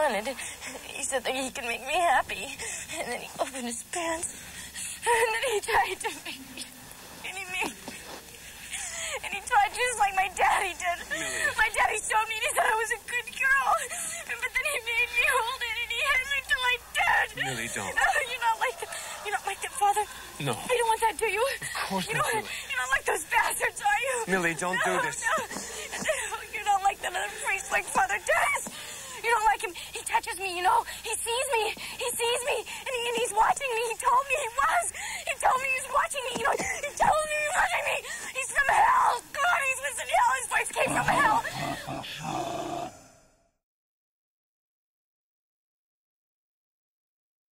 wanted. He said that he could make me happy. And then he opened his pants. And then he tried to make me. And he tried just like my daddy did. Millie. My daddy showed me and he said I was a good girl. But then he made me hold it and he hit me till I did. Millie, don't. You're not like that. You're not like that, Father. No. You don't want that, do you? Of course not, Millie. You're not like those bastards, are you? Millie, don't do this. No. You're not like that other priest like Father Dennis. You don't like him. He touches me, you know. He sees me. He sees me. And he's watching me. He told me he was. He told me he was watching me. You know, he told me he was watching me. He's from hell. God, he's from hell. His voice came from hell.